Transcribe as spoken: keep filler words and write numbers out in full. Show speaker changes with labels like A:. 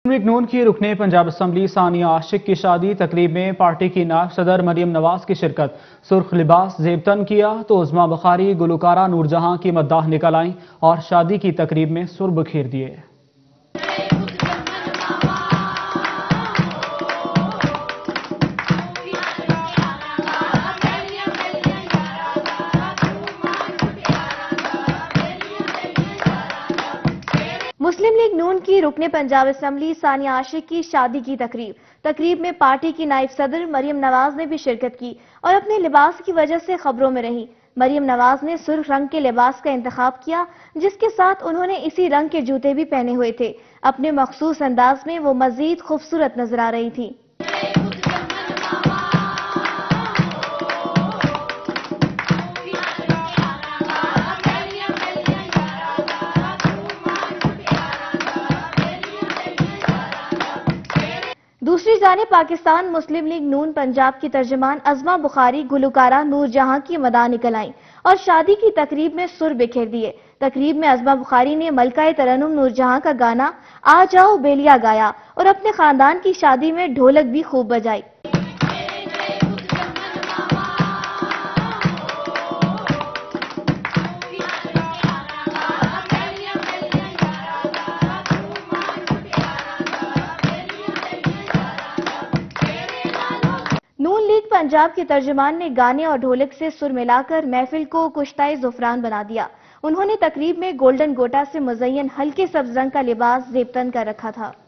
A: League نون کی رکن Punjab assembly ثانیہ عاشق کی شادی تقریب میں پارٹی کی نائب صدر مریم نواز کی شرکت۔ سرخ لباس زیب تن کیا تو عظما بخاری گلوکارہ نور جہاں کی مداح نکل آئیں اور شادی کی تقریب میں سر بکھیر دیے۔
B: مسلم لیگ نون کی رکن پنجاب اسمبلی ثانیہ عاشق کی شادی کی تقریب تقریب میں پارٹی کی نائب صدر مریم نواز نے بھی شرکت کی اور اپنے لباس کی وجہ سے خبروں میں رہی۔ مریم نواز نے سرخ رنگ کے لباس کا انتخاب کیا، جس کے ساتھ انہوں نے اسی رنگ کے جوتے بھی پہنے ہوئے تھے۔ اپنے مخصوص انداز میں وہ مزید خوبصورت نظر آ رہی تھی۔ دوسری جانب پاکستان مسلم لیگ نون پنجاب کی ترجمان عظما بخاری گلوکارہ نور جہاں کی مداح نکل آئیں اور شادی کی تقریب میں سر بکھیر دیے۔ تقریب میں عظما بخاری نے ملکہ ترنم نور جہاں کا گانا آ جاؤ بیلیا گایا اور اپنے خاندان کی شادی میں ڈھولک بھی خوب بجائی۔ نون لیگ پنجاب کے ترجمان نے گانے اور ڈھولک سے سر ملا کر محفل کو کشتۂ زعفران بنا دیا۔ انہوں نے تقریب میں گولڈن گوٹا سے مزین ہلکے سبز رنگ کا لباس زیب تن کر رکھا تھا۔